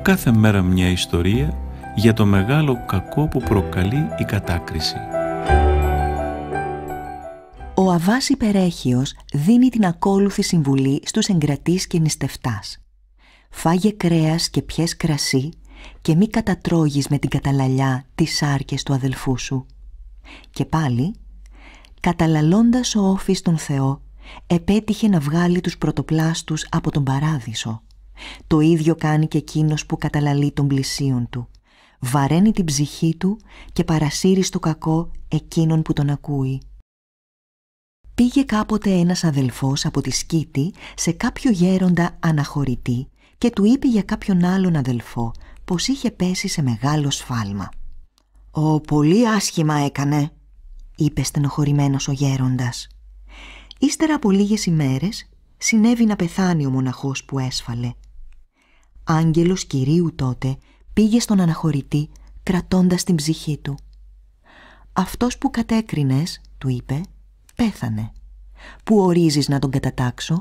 Κάθε μέρα μια ιστορία για το μεγάλο κακό που προκαλεί η κατάκριση. Ο Αββάς Υπερέχειος δίνει την ακόλουθη συμβουλή στους εγκρατείς και νηστευτάς. Φάγε κρέας και πιες κρασί και μη κατατρώγεις με την καταλαλιά τις σάρκες του αδελφού σου. Και πάλι, καταλαλώντας ο Όφης τον Θεό, επέτυχε να βγάλει τους πρωτοπλάστους από τον παράδεισο. Το ίδιο κάνει και εκείνος που καταλαλεί των πλησίων του. Βαραίνει την ψυχή του και παρασύρει στο κακό εκείνον που τον ακούει. Πήγε κάποτε ένας αδελφός από τη Σκήτη σε κάποιο γέροντα αναχωρητή και του είπε για κάποιον άλλον αδελφό πως είχε πέσει σε μεγάλο σφάλμα. «Ω, πολύ άσχημα έκανε», είπε στενοχωρημένος ο γέροντας. Ύστερα από λίγες ημέρες συνέβη να πεθάνει ο μοναχός που έσφαλε. Άγγελος Κυρίου τότε πήγε στον αναχωρητή κρατώντας την ψυχή του. «Αυτός που κατέκρινες», του είπε, «πέθανε. Πού ορίζεις να τον κατατάξω?»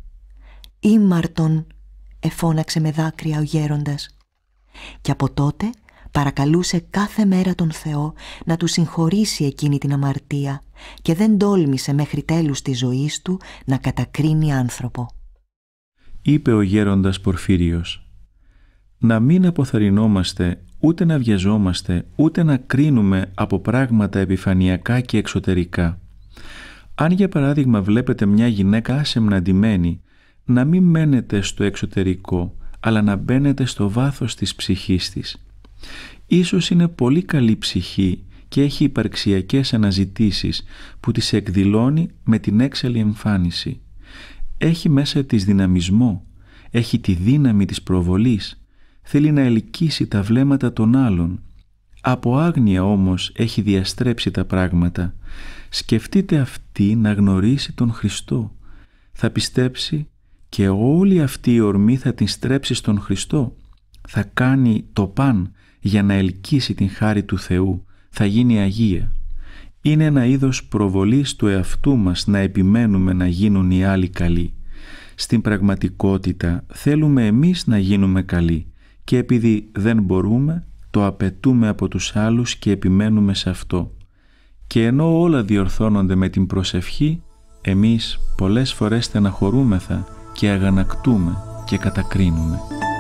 «Ήμαρτον», εφώναξε με δάκρυα ο γέροντας. Και από τότε παρακαλούσε κάθε μέρα τον Θεό να του συγχωρήσει εκείνη την αμαρτία και δεν τόλμησε μέχρι τέλους της ζωής του να κατακρίνει άνθρωπο. Είπε ο γέροντας Πορφύριος: «Να μην αποθαρρυνόμαστε, ούτε να βιαζόμαστε, ούτε να κρίνουμε από πράγματα επιφανειακά και εξωτερικά. Αν για παράδειγμα βλέπετε μια γυναίκα ασεμναντημένη, να μην μένετε στο εξωτερικό, αλλά να μπαίνετε στο βάθος της ψυχής της. Ίσως είναι πολύ καλή ψυχή και έχει υπαρξιακές αναζητήσεις που τις εκδηλώνει με την έξαλλη εμφάνιση. Έχει μέσα της δυναμισμό, έχει τη δύναμη της προβολής, θέλει να ελκύσει τα βλέμματα των άλλων. Από άγνοια όμως έχει διαστρέψει τα πράγματα. Σκεφτείτε αυτή να γνωρίσει τον Χριστό. Θα πιστέψει και όλη αυτή η ορμή θα την στρέψει στον Χριστό. Θα κάνει το παν για να ελκύσει την χάρη του Θεού. Θα γίνει Αγία. Είναι ένα είδος προβολής του εαυτού μας να επιμένουμε να γίνουν οι άλλοι καλοί. Στην πραγματικότητα θέλουμε εμείς να γίνουμε καλοί και επειδή δεν μπορούμε, το απαιτούμε από τους άλλους και επιμένουμε σε αυτό. Και ενώ όλα διορθώνονται με την προσευχή, εμείς πολλές φορές στεναχωρούμεθα και αγανακτούμε και κατακρίνουμε.